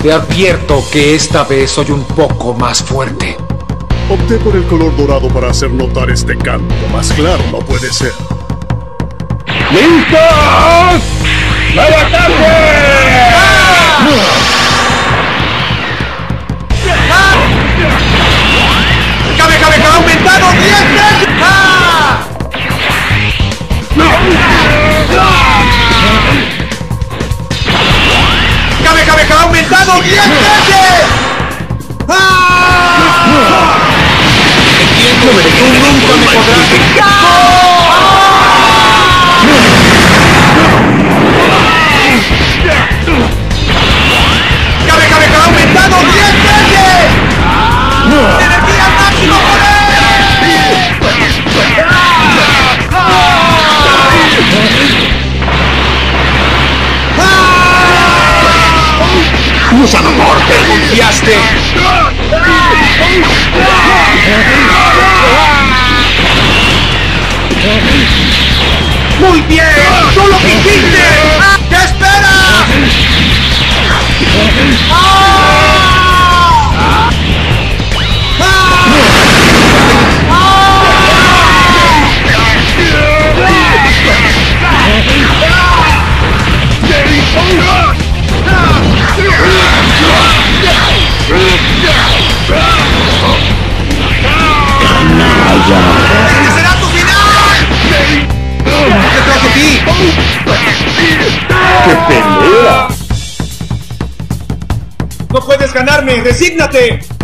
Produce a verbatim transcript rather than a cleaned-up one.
Te advierto que esta vez soy un poco más fuerte. Opté por el color dorado para hacer notar este cambio. Más claro no puede ser. ¡Listos! ¡Al ataque! ¡Cabe, cabe, cabe aumentado! ¡diez veces! ¡Ah! ¡Cabe, cabe, cabe aumentado! ¡diez veces! ¡Ah! Entiendo que tú nunca me podrás vengar. ¡Cabe, cabe, cabe aumentado! ¡diez veces! ¡Energía al máximo poder! ¡Usa la muerte! ¡Confiaste! ¡Muy bien! ¡Tú lo que hiciste! ¿Qué esperas? ¡Ah! ¡Este será tu final! ¡Detrás de ti! ¡Qué pelea! ¡No puedes ganarme! ¡Resígnate!